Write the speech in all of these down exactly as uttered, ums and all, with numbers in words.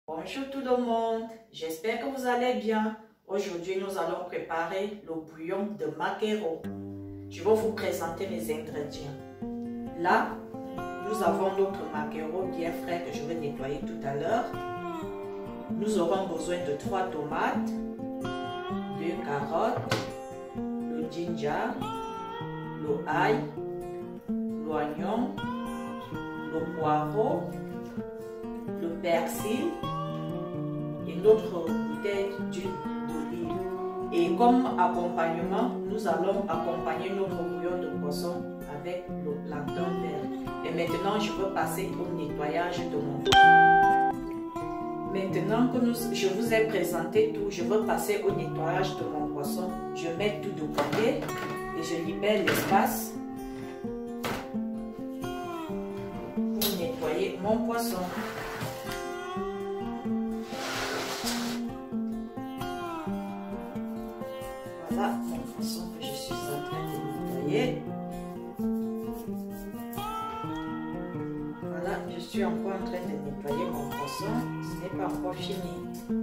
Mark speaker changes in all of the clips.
Speaker 1: Bonjour tout le monde, j'espère que vous allez bien. Aujourd'hui, nous allons préparer le bouillon de maquereau. Je vais vous présenter les ingrédients. Là, nous avons notre maquereau bien frais que je vais nettoyer tout à l'heure. Nous aurons besoin de trois tomates, deux carottes, le ginger, le ail, l'oignon, le poireau, le persil et notre bouteille d'huile d'olive. Et comme accompagnement, nous allons accompagner notre bouillon de poisson avec le plancton vert. Et maintenant, je veux passer au nettoyage de mon poisson. Maintenant que nous, je vous ai présenté tout, je veux passer au nettoyage de mon poisson. Je mets tout de côté et je libère l'espace pour nettoyer mon poisson. Voilà mon poisson que je suis en train de nettoyer. Voilà, je suis encore en train de nettoyer mon poisson. Ce n'est pas encore fini.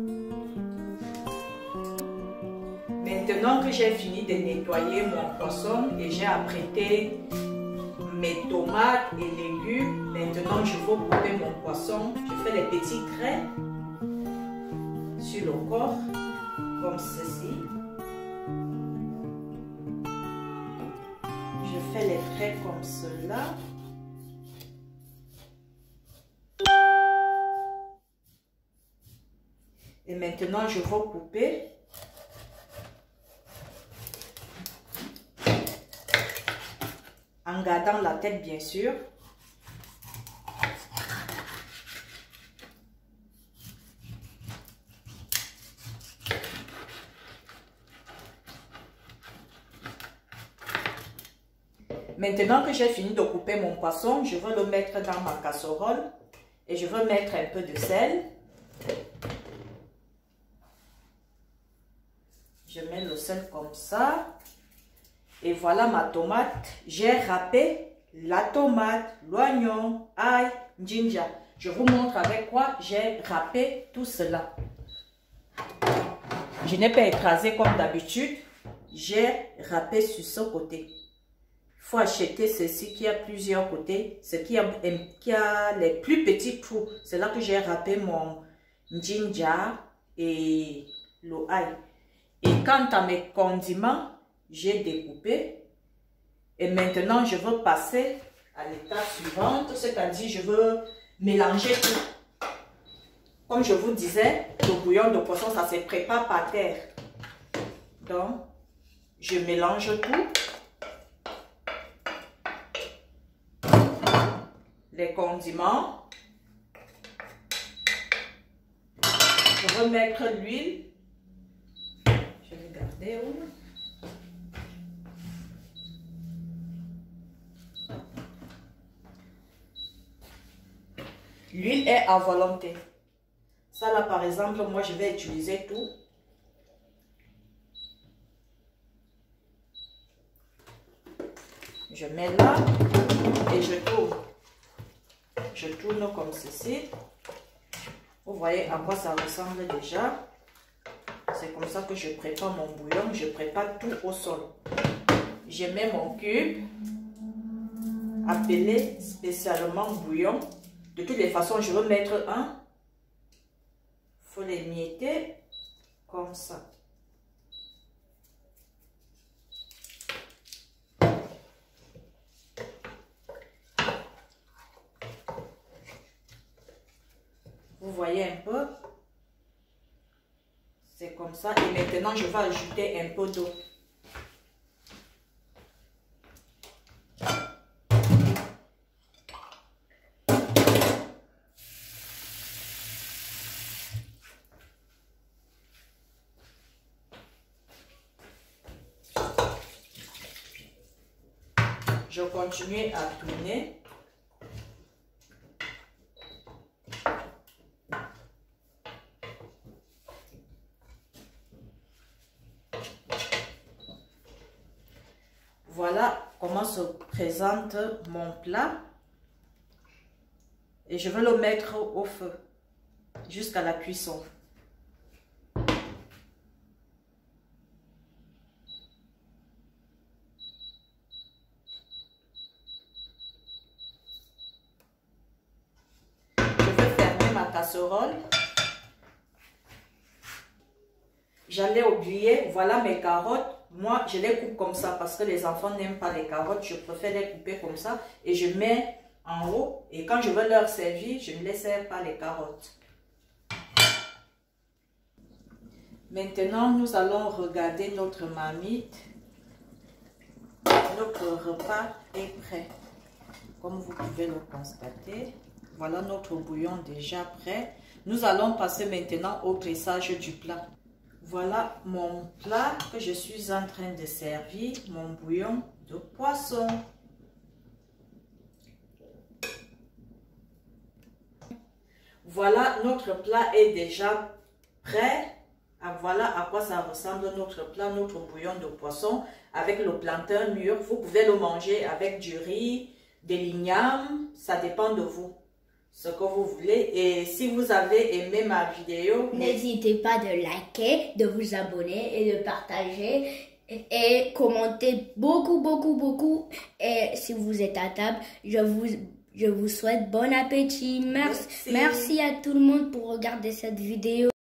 Speaker 1: Maintenant que j'ai fini de nettoyer mon poisson et j'ai apprêté mes tomates et légumes, maintenant je vais couper mon poisson. Je fais les petits traits sur le corps, comme ceci. Je fais les traits comme cela. Et maintenant, je vais couper. En gardant la tête, bien sûr. Maintenant que j'ai fini de couper mon poisson, je vais le mettre dans ma casserole et je vais mettre un peu de sel. Je mets le sel comme ça. Et voilà ma tomate. J'ai râpé la tomate, l'oignon, ail, ginger. Je vous montre avec quoi j'ai râpé tout cela. Je n'ai pas écrasé comme d'habitude. J'ai râpé sur ce côté. Il faut acheter ceci qui a plusieurs côtés. Ce qui a, qui a les plus petits trous. C'est là que j'ai râpé mon ginger et le ail. Et quant à mes condiments, j'ai découpé. Et maintenant, je veux passer à l'étape suivante. C'est-à-dire, je veux mélanger tout. Comme je vous disais, le bouillon de poisson, ça se prépare par terre. Donc, je mélange tout. Les condiments. Je vais mettre l'huile. Je vais garder où? L'huile est à volonté. Ça là, par exemple, moi je vais utiliser tout. Je mets là et je tourne. Je tourne comme ceci. Vous voyez à quoi ça ressemble déjà. C'est comme ça que je prépare mon bouillon. Je prépare tout au sol. Je mets mon cube appelé spécialement bouillon. De toutes les façons, je veux mettre un. Il faut les mietter comme ça. Vous voyez un peu? C'est comme ça. Et maintenant, je vais ajouter un peu d'eau. Je continue à tourner. Voilà comment se présente mon plat. Et je vais le mettre au feu. jusqu'à la cuisson. Je vais fermer ma casserole. J'allais oublier, voilà mes carottes. Moi, je les coupe comme ça parce que les enfants n'aiment pas les carottes. Je préfère les couper comme ça et je mets en haut. Et quand je veux leur servir, je ne les sers pas les carottes. Maintenant, nous allons regarder notre marmite. Notre repas est prêt. Comme vous pouvez le constater, voilà notre bouillon déjà prêt. Nous allons passer maintenant au dressage du plat. Voilà mon plat que je suis en train de servir, mon bouillon de poisson. Voilà, notre plat est déjà prêt. Ah, voilà à quoi ça ressemble notre plat, notre bouillon de poisson avec le plantain mûr. Vous pouvez le manger avec du riz, des lignames, ça dépend de vous, ce que vous voulez. Et si vous avez aimé ma vidéo,
Speaker 2: n'hésitez pas de liker, de vous abonner et de partager et commenter beaucoup, beaucoup, beaucoup. Et si vous êtes à table, je vous, je vous souhaite bon appétit. Merci, merci. Merci à tout le monde pour regarder cette vidéo.